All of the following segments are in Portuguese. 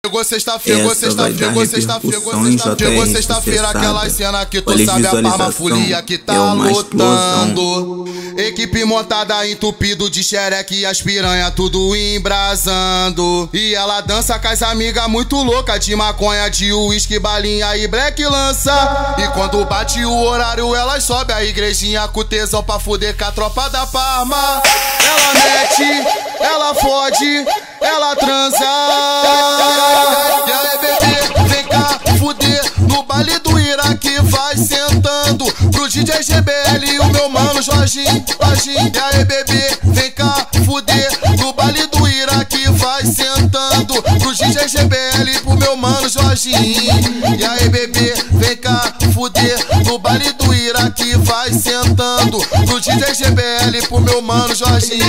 Chegou sexta-feira, aquela cena que tu sabe, a Parma Folia que tá lotando. Equipe montada, entupido de xereque e as piranha tudo embrasando. E ela dança com as amigas muito louca, de maconha, de uísque, balinha e black lança. E quando bate o horário, elas sobe a igrejinha com tesão pra fuder com a tropa da Parma. Ela mete, ela fode, ela transa. E aí, bebê, vem cá fuder no baile do Iraque, vai sentando pro DJ GBL e o meu mano Jorginho. E aí, bebê, vem cá fuder no baile do Iraque, vai sentando pro DJ GBL e pro meu mano Jorginho. E aí, bebê, vem cá fuder no baile do Iraque, vai sentando pro DJ GBL e pro meu mano Jorginho.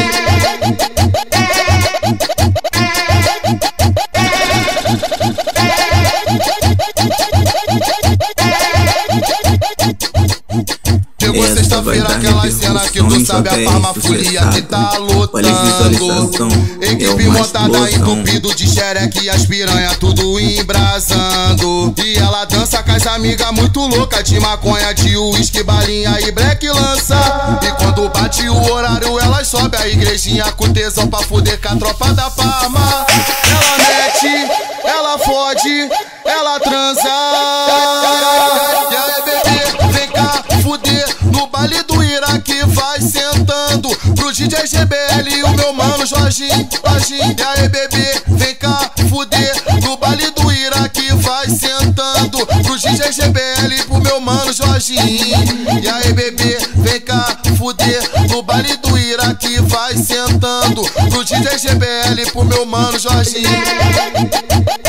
Chegou sexta-feira, aquela cena que tu sabe, a Parma Folia que tá lotando. Equipe montada, entupido de xereque e as piranha tudo embrasando. E ela dança com as amigas muito louca, de maconha, de uísque, balinha e black lança. E quando bate o horário, elas sobe a igrejinha com tesão pra fuder com a tropa da Parma. Ela mete, ela fode, ela transa. E aí, bebê, vem cá fuder no baile do Iraque, vai sentando pro DJ GBL e o meu mano Jorginho. E aí, bebê, vem cá fuder no baile do Iraque, vai sentando pro DJ GBL e pro meu mano Jorginho. E aí, bebê, vem cá fuder no baile do Iraque, vai sentando pro DJ GBL e pro meu mano Jorginho.